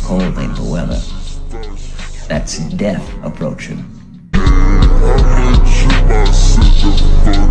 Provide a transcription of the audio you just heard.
cold ain't the weather. That's death approaching. I heard you, I said the